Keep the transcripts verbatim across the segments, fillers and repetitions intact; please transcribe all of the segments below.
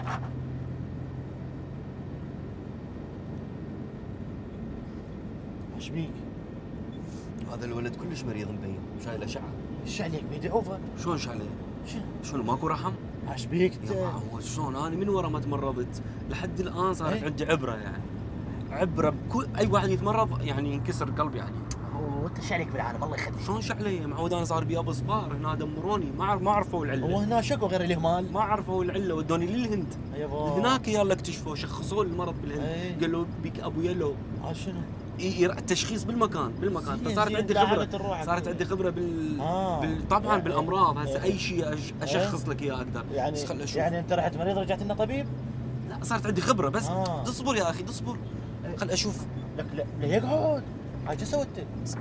ايش بيك؟ هذا الولد كلش مريض مبين، شايل اشعه. ايش عليك بيدي اوفر؟ شلون شايله؟ شنو؟ شنو ماكو رحم؟ ايش بيك انت؟ يا هو شلون انا من ورا ما تمرضت لحد الان صارت ايه؟ عندي عبره يعني. عبره بكل اي واحد يتمرض يعني ينكسر قلب يعني. هو انت ايش عليك بالعالم الله يخليك؟ شلون شعلي؟ معود انا صار بي ابو صفار هنا دمروني، ما عرف ما عرفوا العله. هو هنا شكو غير الاهمال؟ ما عرفوا العله ودوني للهند. يابا هناك يلا اكتشفوا شخصوا لي المرض بالهند. ايه؟ قالوا بيك ابو يلو. ها شنو؟ التشخيص بالمكان بالمكان زين فصارت زين عندي لعبة خبره الروح صارت عندي. عندي خبره بال, آه. بال... طبعا إيه. بالامراض هسه إيه. اي شيء أش... اشخص لك اياه اقدر. يعني بس خل أشوف. يعني انت رحت مريض رجعت لنا طبيب؟ لا صارت عندي خبره بس آه. تصبر يا اخي تصبر. خل اشوف. لك لا لا يقعد هاي شو سويت؟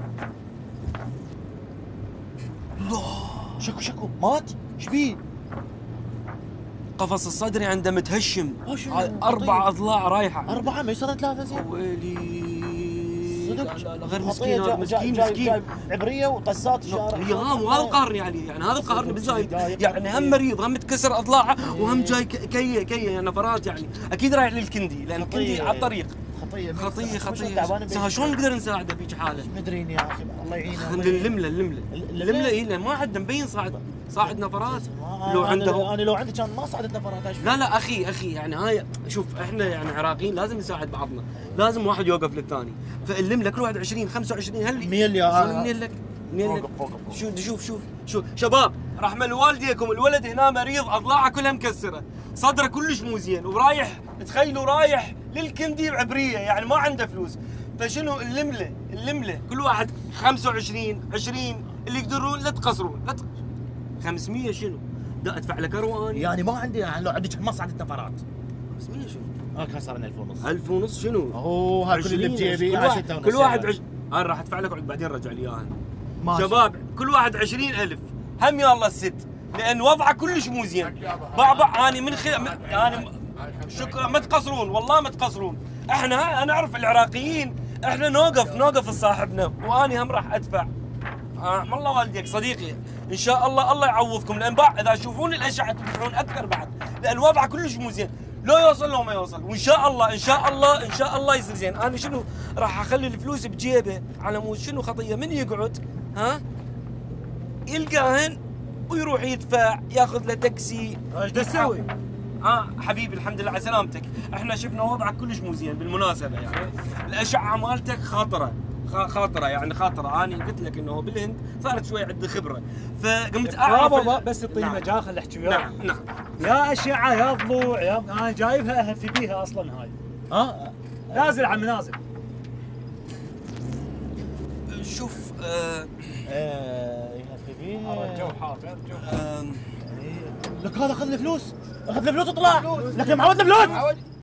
لا شكو شكو مات؟ ايش بيه؟ قفص الصدري عنده متهشم. آه، شنو؟ هاي اربع اضلاع رايحه. أربعة ما يصير ثلاثة زين؟ ويلي صدق؟ لا لا غير خطية مسكين هذا جايب- مسكين جايب- مسكين. جايب عبرية وقصات الشارع. هي هم وهذا القهرني عليه يعني هذا القهرني بالزايد جايب يعني هم خطية. مريض هم متكسر اضلاعه وهم إيه. جاي ك- كيه كيه نفرات يعني اكيد رايح للكندي لان الكندي خطية. على الطريق. خطية ما خطيه يصير. خطيه تعبان سها شلون نقدر نساعده بيج حاله؟ مدرين يا اخي الله يعينه الله يعينه. اللمله اللمله اللمله اي لان ما عندنا مبين صاعد صاعد نفرات. لو أنا عنده انا لو عندي كان ما صعدت نفرات ايش لا لا اخي اخي يعني هاي شوف احنا يعني عراقيين لازم نساعد بعضنا، لازم واحد يوقف للثاني، فاللمله كل واحد عشرين خمسة وعشرين هل ميل يا شلون منين لك؟ منين لك؟ فوق فوق فوق. شو شوف شوف شوف شباب رحمة والديكم الولد هنا مريض اضلاعه كلها مكسره، صدره كلش مو زين ورايح تخيلوا رايح للكندي بعبريه يعني ما عنده فلوس، فشنو اللمله اللمله كل واحد خمسة وعشرين عشرين اللي يقدرون لا تقصرون لا ت... خمسمية شنو؟ دا ادفع لك ارواني يعني ما عندي يعني لو عندي ما صعدت نفرات خمسمية شنو؟ هاك خسرنا ألف ونص ألف ونص شنو؟ هو هاي كل اللي بجيبي كل هاي واحد ستة ونص كل واحد يعني. عش... انا راح ادفع لك بعدين رجع لي اياها. ماشي. شباب كل واحد عشرين ألف هم يلا الست لان وضعه كلش مو زين. بعبع اني من خي... انا شكرا ما تقصرون والله ما تقصرون. احنا انا اعرف العراقيين احنا نوقف نوقف لصاحبنا واني هم راح ادفع. آه الله والديك صديقي ان شاء الله الله يعوضكم لان بعد اذا تشوفون الاشعه تدفعون اكثر بعد لان وضعه كلش مو زين. لو يوصل لو ما يوصل وان شاء الله ان شاء الله ان شاء الله يصير زين. انا شنو راح اخلي الفلوس بجيبه على مود شنو خطيه من يقعد ها يلقاهن ويروح يدفع ياخذ له تاكسي. ايش تسوي؟ اه حبيبي الحمد لله على سلامتك. احنا شفنا وضعك كلش مو زين بالمناسبه يعني الاشعه مالتك خاطره خاطره يعني خاطره. انا قلت لك انه بالهند صارت شوي عندي خبره فقمت اعرف بابا بس تعطيني نعم. مجال خل احكي وياك. نعم نعم يا اشعه يا ضلوع يا انا جايبها اهفي بيها اصلا هاي. ها نازل عم نازل. شوف آه ايه يهفي بيها الجو حار الجو آه لك هذا اخذ الفلوس اخذ الفلوس وطلع لك يا معود الفلوس